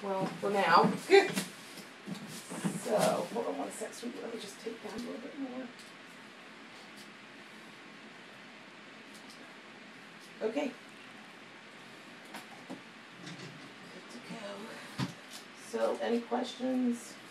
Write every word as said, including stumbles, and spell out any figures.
well, for now. So, hold on one sec, sweetie. Let me just take down a little bit more. Okay. Good to go. So, any questions?